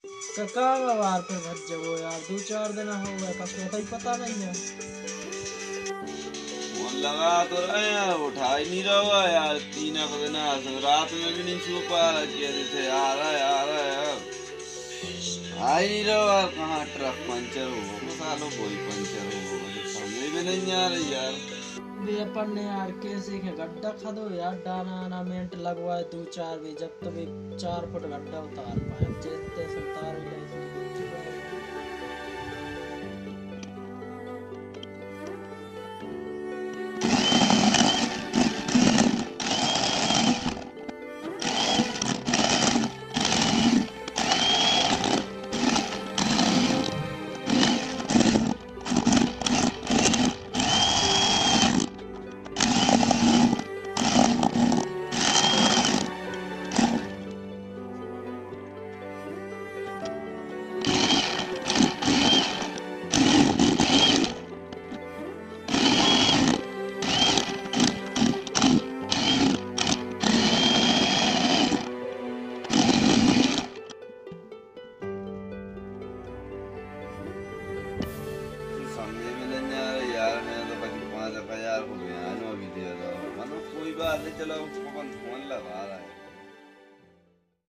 कहाँ बार पे भज जाओ यार, 2-4 दिन हो गए कसो तो ही पता नहीं है। फोन लगा तो रहे यार, उठा ही नहीं रहा यार। 3 दिन रात में भी नहीं सो पा रहा, कहते थे आ रहा है आ रहा है यार, आ ही नहीं रहा यार। कहाँ ट्रक पंचर हो सालों, कोई पंचर हो, मुझे समझ में नहीं आ रही यार। भी अपन ने यार कैसे के गड्ढा खदो यार, डाना आना मेंट लगवाए 2-4 भी, जब तो भी 4 फुट गड्ढा उतार पाए, जैसे से उतार ही ले। समझ में नहीं आ रहा यार। मैं तो बस 5,000 हो गया, अभी दे दो, मतलब कोई बात नहीं, चलो